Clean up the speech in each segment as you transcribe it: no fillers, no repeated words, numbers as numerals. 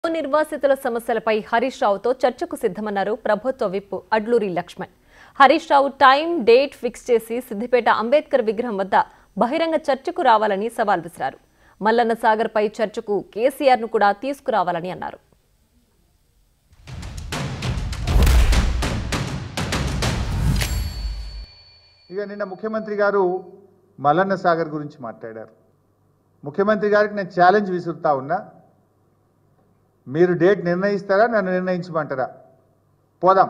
నిర్వాసితుల సమస్యలపై హరీష్ రావుతో చర్చకు సిద్ధమన్నారు ప్రభుత్వ whip Adluri Laxman. Harish Rao time date fix చేసి సిద్దిపేట అంబేద్కర్ విగ్రహం వద్ద బహిరంగ చర్చకు రావాలని సవాల్ విసిరారు. మల్లన్న సాగర్ పై చర్చకు కేసీఆర్ ను కూడా తీసుకురావాలని అన్నారు. ఇక నిన్న ముఖ్యమంత్రి గారు మల్లన్న సాగర్ గురించి మాట్లాడారు. ముఖ్యమంత్రి గారికి నేను ఛాలెంజ్ విసురుతా ఉన్నా, మీరు డేట్ నిర్ణయిస్తారా, నన్ను నిర్ణయించమంటారా? పోదాం.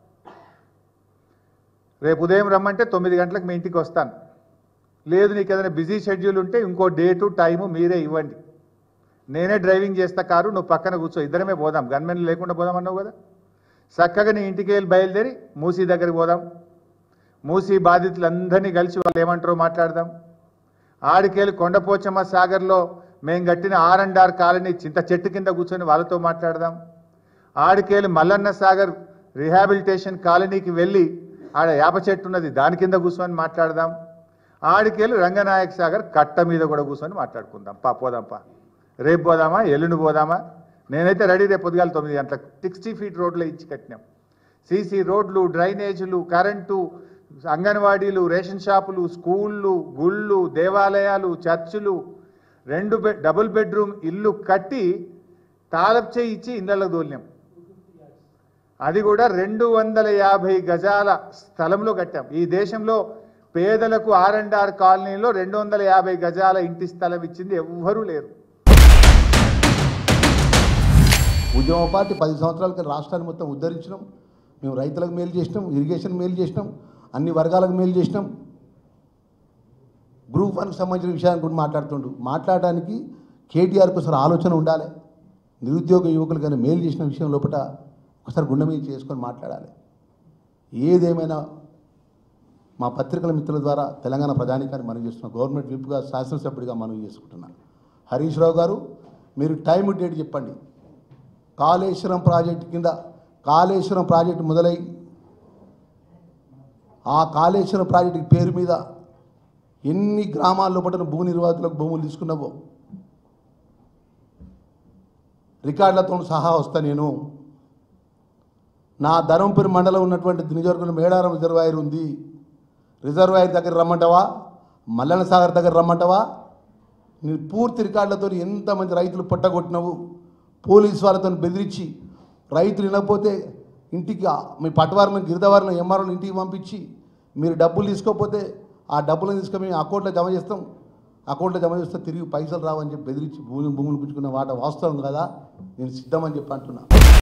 రేపు ఉదయం రమ్మంటే 9 గంటలకు మీ ఇంటికి వస్తాను. లేదు నీకు ఏదైనా బిజీ షెడ్యూల్ ఉంటే ఇంకో డేటు టైము మీరే ఇవ్వండి. నేనే డ్రైవింగ్ చేస్తా కారు, నువ్వు పక్కన కూర్చో, ఇద్దరమే పోదాం. గన్మెన్ లేకుండా పోదాం అన్నావు కదా. చక్కగా నీ ఇంటికి వెళ్ళి బయలుదేరి మూసీ దగ్గరికి పోదాం. మూసీ బాధితులందరినీ కలిసి వాళ్ళు ఏమంటారో మాట్లాడదాం. ఆడికేళ్ళు కొండపోచమ్మ సాగర్లో మేము కట్టిన R&R కాలనీ చింత చెట్టు కింద కూర్చొని వాళ్ళతో మాట్లాడదాం. ఆడికేళ్ళు మల్లన్న సాగర్ రిహాబిలిటేషన్ కాలనీకి వెళ్ళి ఆడ యాప చెట్టు ఉన్నది, దాని కింద కూర్చొని మాట్లాడదాం. ఆడికేళ్ళు రంగనాయక సాగర్ కట్ట మీద కూడా కూర్చొని మాట్లాడుకుందాం. పోదాంపా. రేపు పోదామా, ఎల్లుండి పోదామా? నేనైతే రెడీ. రేపు పొద్దుగాల 9 గంటలకు 60 ఫీట్ రోడ్లో ఇచ్చి కట్టినాం. సీసీ రోడ్లు, డ్రైనేజీలు, కరెంటు, అంగన్వాడీలు, రేషన్ షాపులు, స్కూళ్ళు, గుళ్ళు, దేవాలయాలు, చర్చిలు, 2 డబుల్ బెడ్రూమ్ ఇల్లు కట్టి తాళపు చేయి ఇచ్చి ఇళ్ళకు దోలినాం. అది కూడా 250 గజాల స్థలంలో కట్టాం. ఈ దేశంలో పేదలకు R&R కాలనీలో 250 గజాల ఇంటి స్థలం ఇచ్చింది ఎవ్వరూ లేరు. ఉద్యమ పార్టీ 10 సంవత్సరాలకి రాష్ట్రాన్ని మొత్తం ఉద్ధరించినాం. మేము రైతులకు మేలు చేసినాం, ఇరిగేషన్ మేలు చేసినాం, అన్ని వర్గాలకు మేలు చేసినాం. గ్రూప్ 1కి సంబంధించిన విషయాన్ని కూడా మాట్లాడడానికి కేటీఆర్కి ఒకసారి ఆలోచన ఉండాలి. నిరుద్యోగ యువకులకైనా మేలు చేసిన విషయం లోపల ఒకసారి గుండె మీద చేసుకొని మాట్లాడాలి. ఏదేమైనా మా పత్రికల మిత్రుల ద్వారా తెలంగాణ ప్రజానికాన్ని మనవి చేస్తున్నాం. గవర్నమెంట్ విప్గా శాసనసభ్యుడిగా మనవి చేసుకుంటున్నాను. హరీష్ రావు గారు, మీరు టైం డేట్ చెప్పండి. కాళేశ్వరం ప్రాజెక్టు కింద కాళేశ్వరం ప్రాజెక్టు మొదలై ఆ కాళేశ్వరం ప్రాజెక్టు పేరు మీద ఎన్ని గ్రామాల్లో పట్టిన భూ నిర్వాహకులకు భూములు తీసుకున్నావో రికార్డులతో సహా వస్తా. నేను నా ధర్మపురి మండలం ఉన్నటువంటి నియోజకవర్గంలో మేడారం రిజర్వాయర్ ఉంది. రిజర్వాయర్ దగ్గర రమ్మంటావా, మల్లన్న సాగర్ దగ్గర రమ్మంటావా? నేను పూర్తి రికార్డులతో ఎంతమంది రైతులు పట్టగొట్టినవు, పోలీసు వాళ్ళతో బెదిరించి రైతులు వినకపోతే ఇంటికి మీ పట్టవారిని గిరిదవారిని ఎంఆర్ఓని ఇంటికి పంపించి మీరు డబ్బులు తీసుకోకపోతే ఆ డబ్బులను తీసుకొని మేము అకౌంట్లో జమ చేస్తాం, అకౌంట్లో జమ చేస్తే తిరిగి పైసలు రావని చెప్పి బెదిరించి భూములు పుచ్చుకున్న మాట వాస్తవం కదా. నేను సిద్ధమని చెప్పి అంటున్నా.